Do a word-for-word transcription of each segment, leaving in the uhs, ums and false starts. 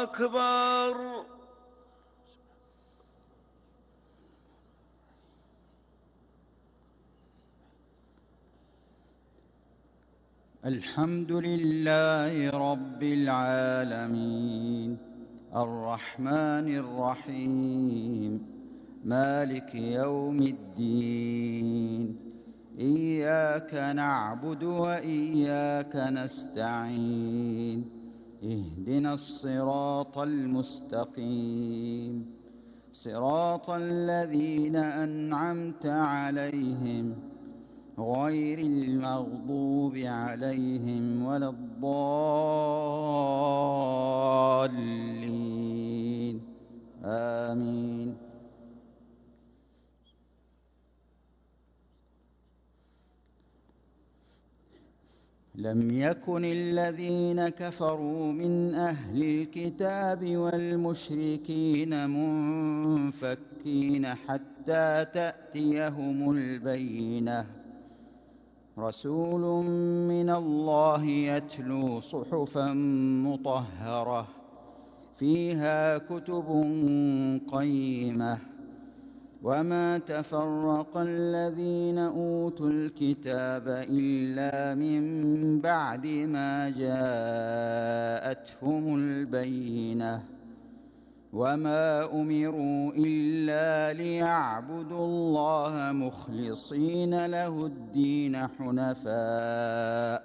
أكبر. الحمد لله رب العالمين الرحمن الرحيم مالك يوم الدين إياك نعبد وإياك نستعين اهدنا الصراط المستقيم صراط الذين أنعمت عليهم غير المغضوب عليهم ولا الضالين آمين. لم يكن الذين كفروا من أهل الكتاب والمشركين منفكين حتى تأتيهم البينة رسول من الله يتلو صحفا مطهرة فيها كتب قيمة وما تفرق الذين أوتوا الكتاب إلا من بعد ما جاءتهم البينة وما أمروا إلا ليعبدوا الله مخلصين له الدين حنفاء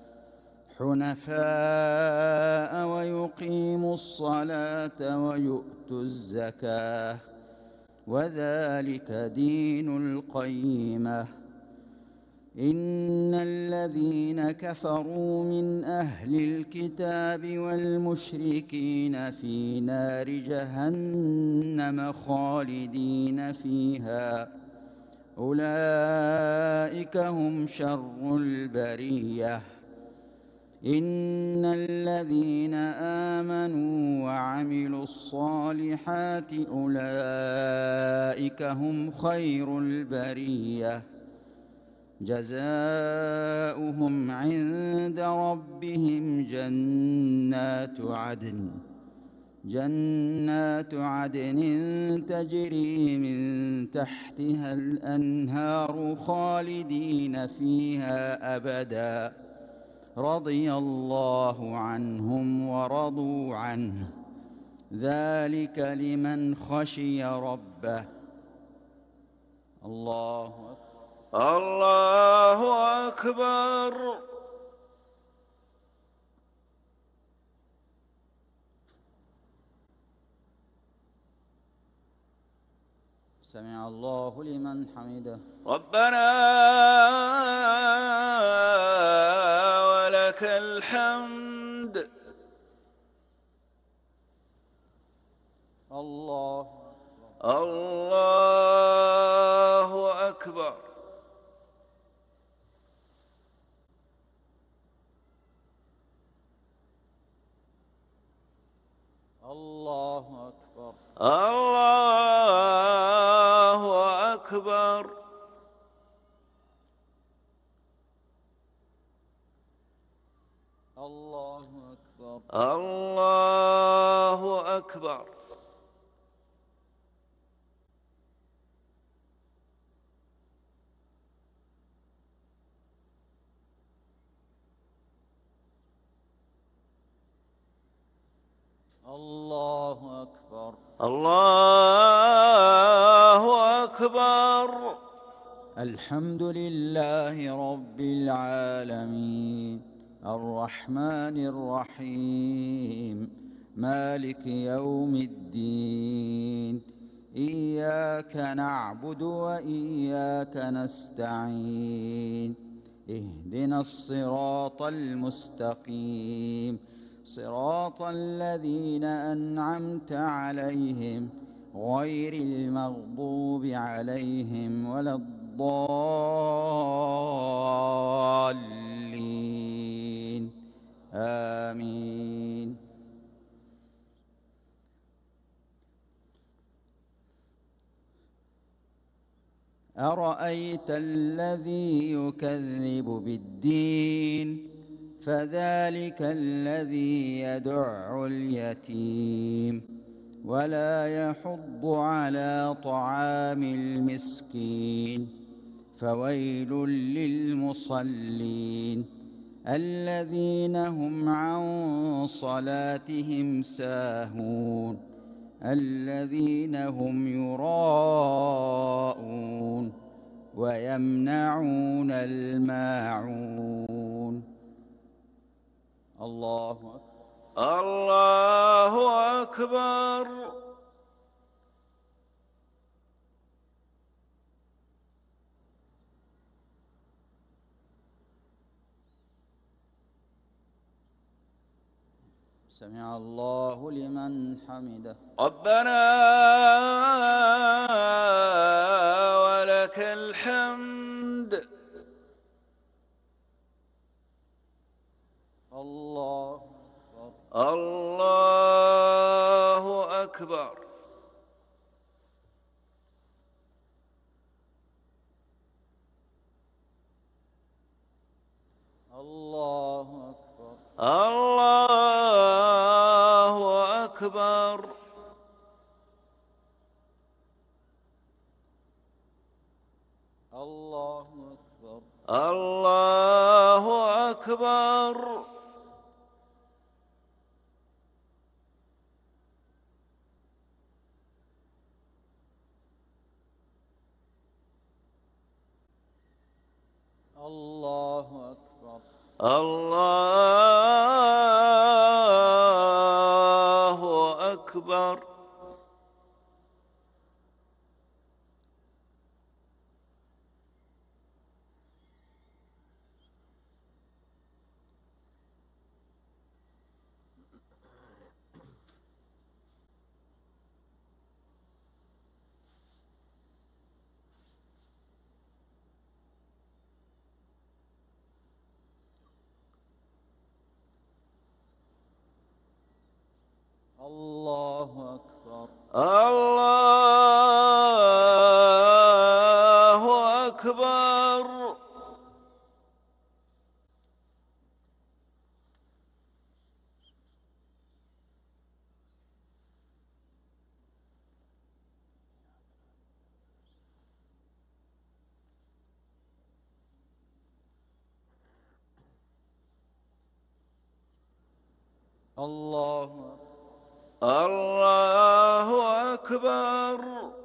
حنفاء ويقيموا الصلاة ويؤتوا الزكاة وذلك دين القيمة. إن الذين كفروا من أهل الكتاب والمشركين في نار جهنم خالدين فيها أولئك هم شر البرية. إن الذين آمنوا وعملوا الصالحات أولئك هم خير البرية جزاؤهم عند ربهم جنات عدن جنات عدن تجري من تحتها الأنهار خالدين فيها أبدا رضي الله عنهم ورضوا عنه ذلك لمن خشي ربه. الله أكبر. الله أكبر. سمع الله لمن حمده. ربنا ولك الحمد. الله الله أكبر. الله أكبر. الله أكبر. الله أكبر. الله أكبر. الله أكبر. الله أكبر. الحمد لله رب العالمين الرحمن الرحيم مالك يوم الدين إياك نعبد وإياك نستعين اهدنا الصراط المستقيم صراط الذين أنعمت عليهم غير المغضوب عليهم ولا الضالين آمين. أرأيت الذي يكذب بالدين فذلك الذي يدع اليتيم ولا يحض على طعام المسكين فويل للمصلين الذين هم عن صلاتهم ساهون الذين هم يراءون ويمنعون الماعون. الله أكبر. الله أكبر. سمع الله لمن حمده. ربنا ولك الحمد. الله أكبر. الله أكبر. الله أكبر. الله أكبر. الله أكبر. الله أكبر. الله أكبر. الله أكبر. الله أكبر. الله أكبر. الله الله أكبر.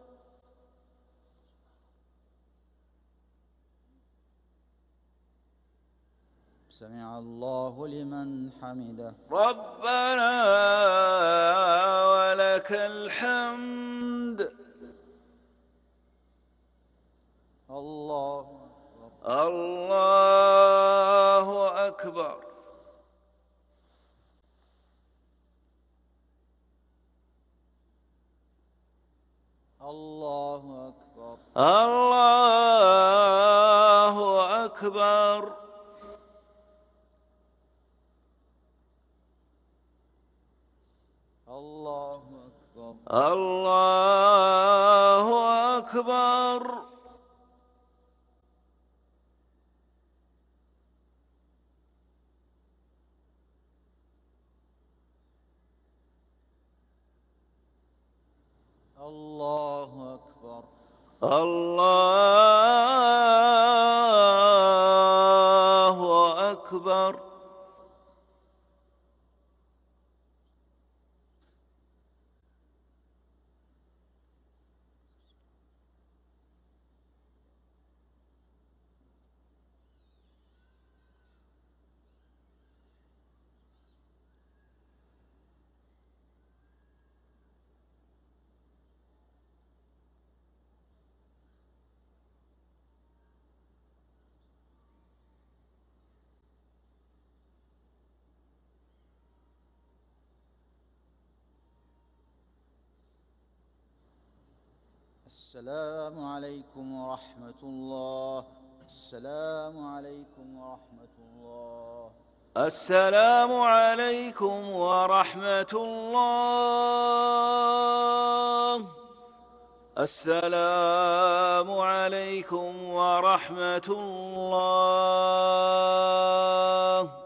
سمع الله لمن حمده. ربنا ولك الحمد. الله الله أكبر. الله أكبر. الله أكبر. الله أكبر. الله أكبر. الله أكبر. الله أكبر. السلام عليكم ورحمة الله. السلام عليكم ورحمة الله. السلام عليكم ورحمة الله. السلام عليكم ورحمة الله.